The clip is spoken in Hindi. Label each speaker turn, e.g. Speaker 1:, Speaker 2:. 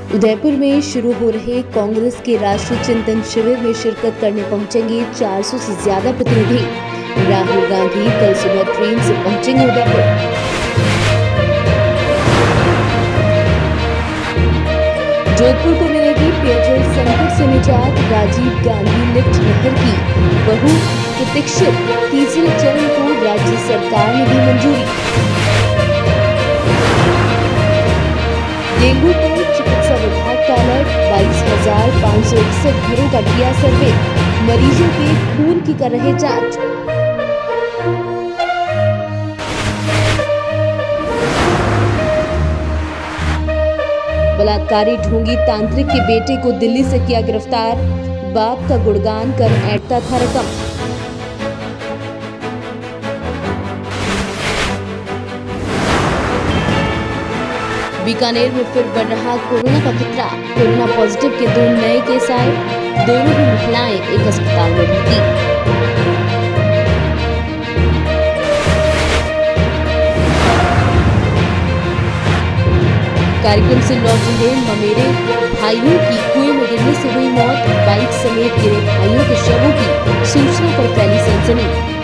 Speaker 1: उदयपुर में शुरू हो रहे कांग्रेस के राष्ट्रीय चिंतन शिविर में शिरकत करने पहुंचेंगे 400 से ज्यादा प्रतिनिधि। राहुल गांधी कल सुबह ट्रेन से पहुंचेंगे उदयपुर। जोधपुर को मिलेगी पेयजल संकट से निजात। राजीव गांधी लिफ्ट नहर की बहुप्रतीक्षित तीसरे चरण को राज्य सरकार ने दी मंजूरी। डेंगू पर चिकित्सा विभाग का अलर्ट। 22,561 घरों का किया सर्वे। मरीजों के खून की कर रहे जांच। बलात्कारी ढोंगी तांत्रिक के बेटे को दिल्ली से किया गिरफ्तार। बाप का गुणगान कर ऐंठता था रकम। बीकानेर में फिर बढ़ रहा कोरोना का खतरा। कोरोना पॉजिटिव के 2 नए केस आए। दोनों ही महिलाएं एक अस्पताल में भर्ती। कार्यक्रम से लौट रहे ममेरे भाइयों की कुएं में गिरने से हुई मौत। बाइक समेत गिरे भाइयों के शवों की सूचना पर फैली सनसनी।